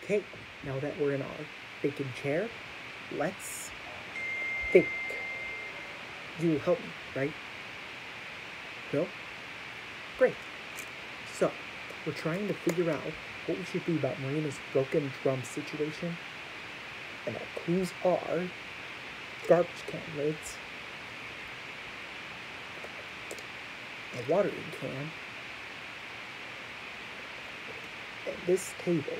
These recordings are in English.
Okay, now that we're in our thinking chair, let's think. You will help me, right? Bill? Great. So, we're trying to figure out what we should do about Marina's broken drum situation. And our clues are garbage can lids, a watering can, and this table.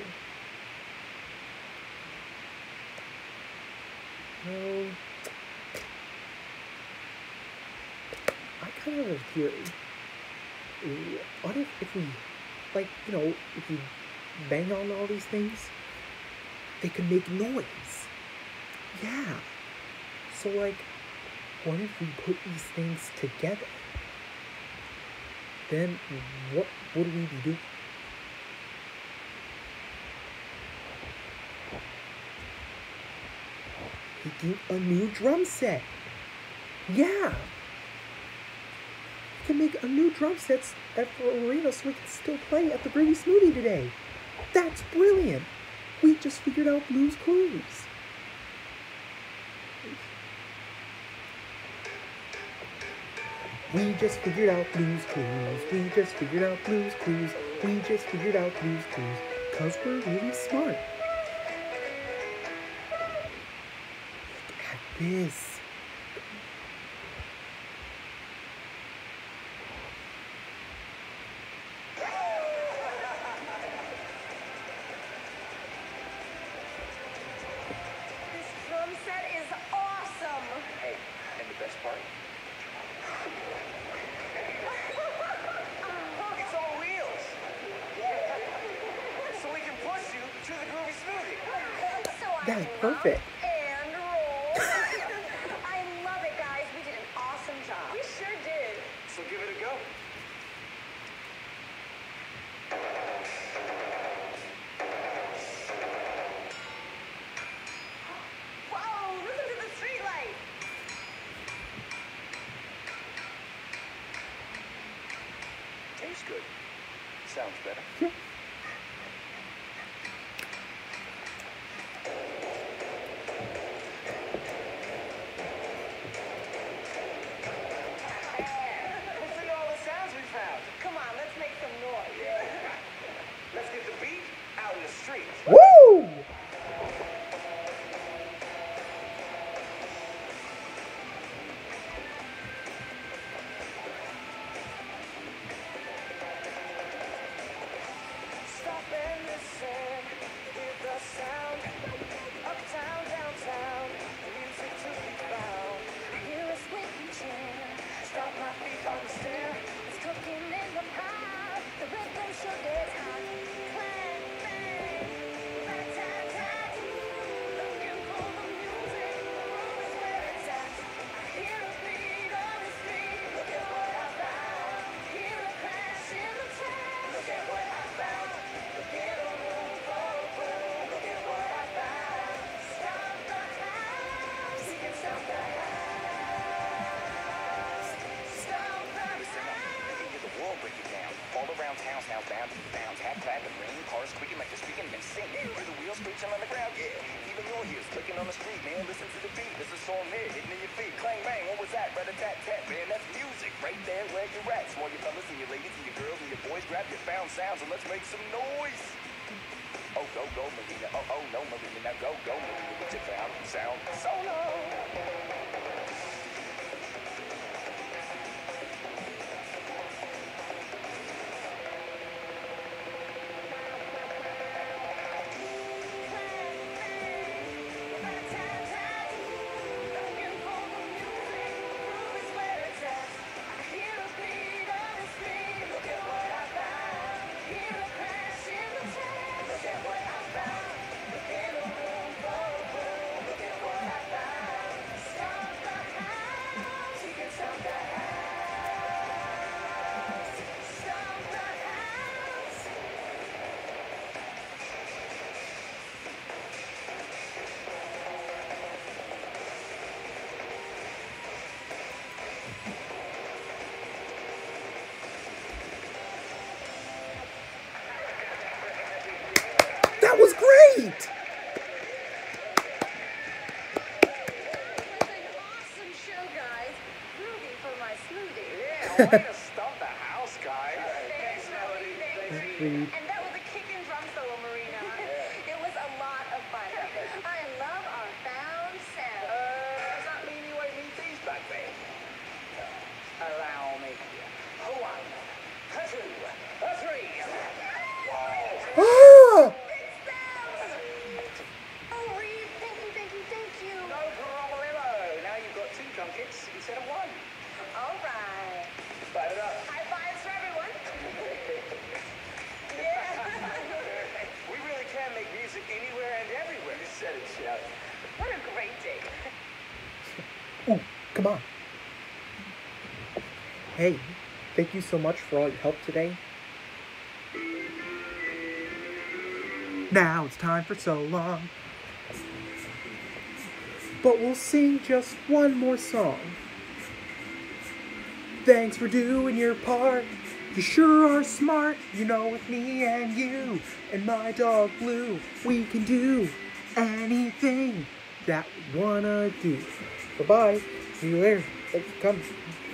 Well, I kind of have a theory. What if we, like, if you bang on all these things, they could make noise. Yeah. So, like, what if we put these things together? Then what would we be doing? Making a new drum set. Yeah. We can make a new drum set for Marina so we can still play at the Gravy Smoothie today. That's brilliant. We just figured out Blue's Clues. We just figured out Blue's Clues. We just figured out Blue's Clues. We just figured out Blue's Clues. 'Cause we're really smart. Look at this. This drum set is awesome. Hey, and the best part? It's on wheels. So we can push you to the Groovy Smoothie. So I That's rock perfect. and roll. I love it, guys. We did an awesome job. We sure did. So give it a go. Whoa, listen to the street light. Tastes good. Sounds better. Listen to all the sounds we found. Come on, let's make some noise. Let's get the beat out in the street. Woo! Stop and listen, hear the sound. Uptown, downtown, music to be found. Hear a squeaky chair. Stop my feet on the stair. It's cooking in the pot. The rhythm sure gets hot. Clang, bang, rat-tat-tat. Looking for the music, groove is where it's at. I hear a beat on the street. Look at what I found. Hear a crash in the track. Look at what I found. Look at a room for a groove. Look at what I found. Stop the house. We can stop the house. Stop the house. You can hear the world break it down. All around town, sounds bound to be found. Tap, clap, and ring. Cars squeaking like they're speaking and sing. Hear the wheels screeching on the ground, yeah. Even your ears clicking on the street, man. Listen to the beat. There's a song here hitting in your feet. Clang, bang, what was that? Rat-a-tat-tat, man. That's music right there where you're at. So all your fellas and your ladies and your girls and your boys, grab your found sounds and let's make some noise. Oh, go, go, Marina. Oh, oh, no, Marina. Now go, go, Marina with your found sound solo. Look at what I found. Hear a crash in That was great! It was an awesome show, guys. Rooting for my smoothie. Yeah, way to stump the house, guys. Thanks, Melody. Thanks. Reed. And that was a kicking drum solo, Marina. It was a lot of fun. I love our found sound. Does that mean you ate me these back then? Allow me. A one, a two, a three. Whoa! Ah! It's them! Oh, Reed, thank you. No problemo. Now you've got 2 junkets instead of 1. All right. Light it up. High fives for everyone. Yeah. We really can make music anywhere and everywhere. You said it, Chef. What a great day. Ooh, come on. Hey, thank you so much for all your help today. Now it's time for so long. But we'll sing just one more song. Thanks for doing your part. You sure are smart. You know, with me and you and my dog Blue, we can do anything that we wanna do. Bye-bye. See you later. Thanks for coming.